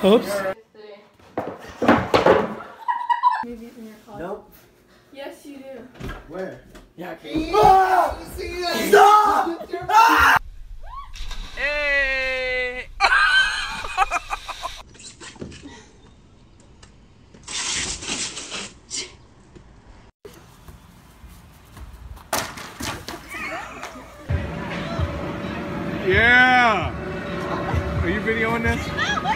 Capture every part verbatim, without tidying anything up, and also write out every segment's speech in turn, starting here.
Oops. Maybe in your car. Nope. Yes, you do. Where? Yeah, okay. Oh! You see that? Stop! Ah! Hey! Yeah! Are you videoing this?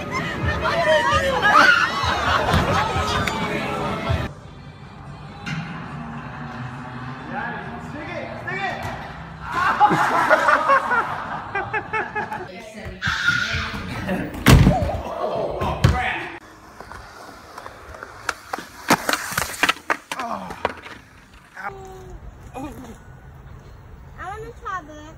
Oh, crap! Oh. Oh. I want to try this.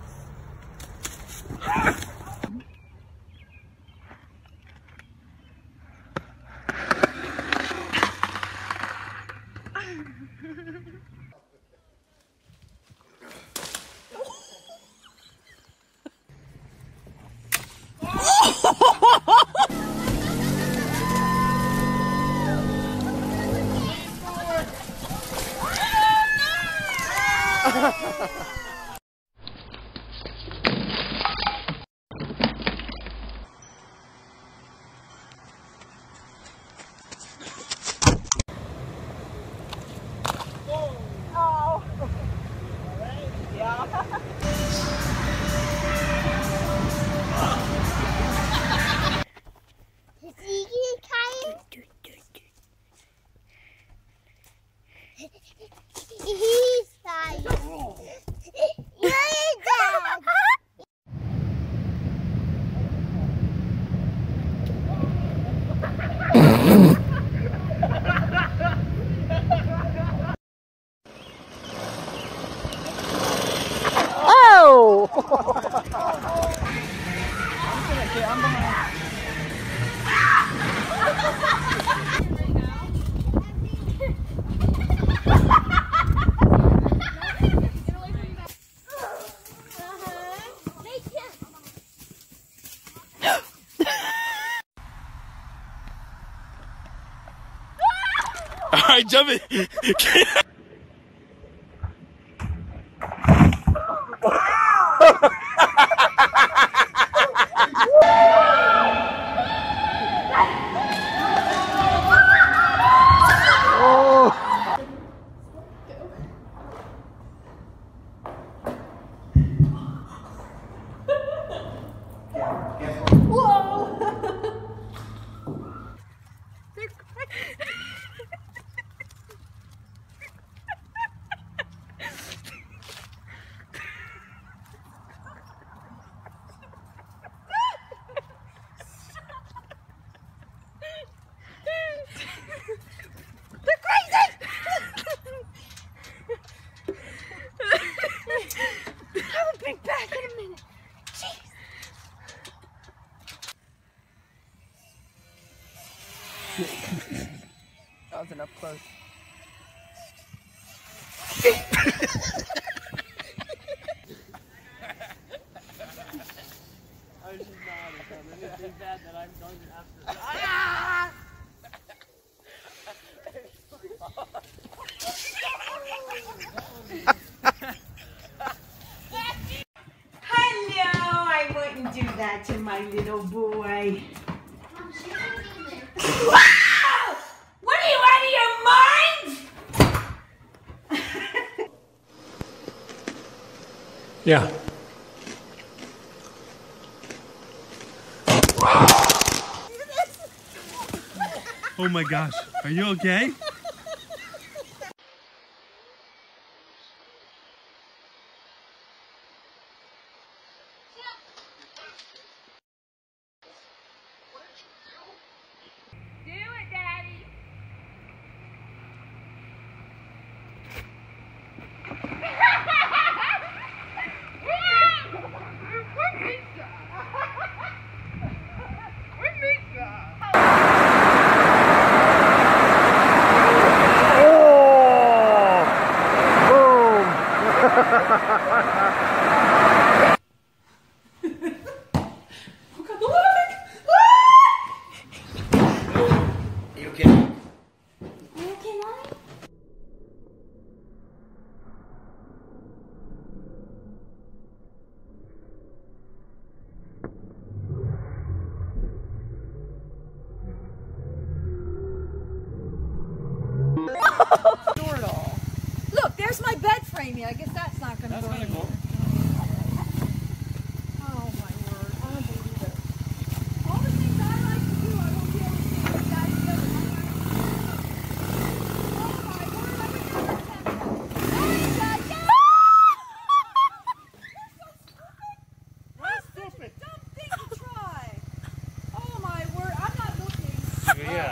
Alright, jump it! That was enough close. I was just nodding, so it's big bad that I'm going after. Ah! Hello, I wouldn't do that to my little boy. What are you, out of your mind? Yeah. Oh my gosh, are you okay? Door it all. Look, there's my bed framing. I guess that's not going to work. That's kind of cool. Oh my word. I don't believe it. All the things I like to do, I won't be able to do. You guys do it. Oh my word, I would never attempt that. Oh my God, yes! You're so stupid. That's such a dumb thing to try. Oh my word, I'm not looking. Yeah.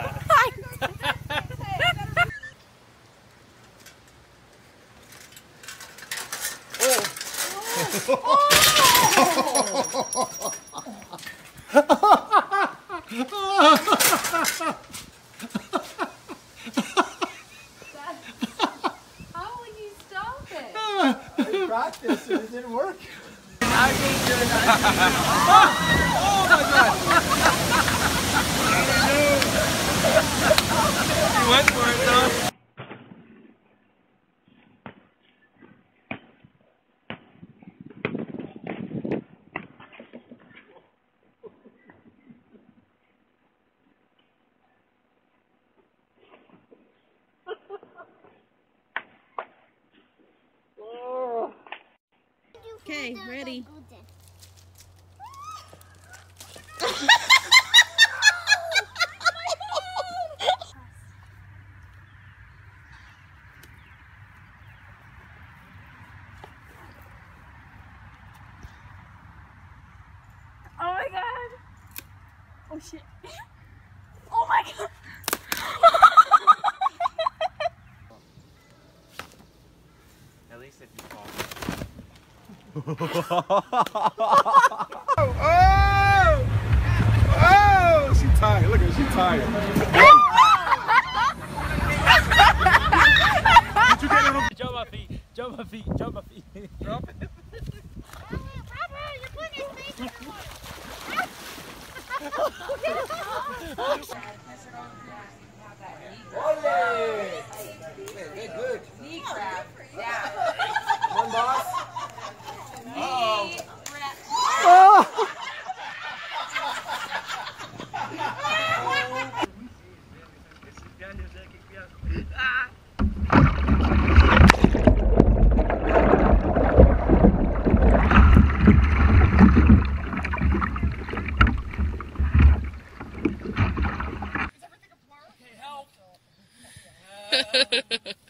How will you stop it? We practiced and it didn't work. Oh my god! He went for it though. Okay, ready. Oh my god. Oh shit. Oh my god. At least if you fall. Oh! Oh! She tired. Look at her. She tired. Did you get her? Jump my feet. Jump my feet. Jump my feet. Drop it. Ole! Hey, good. Knee crab. Yeah. One boss. Uh-oh. Help!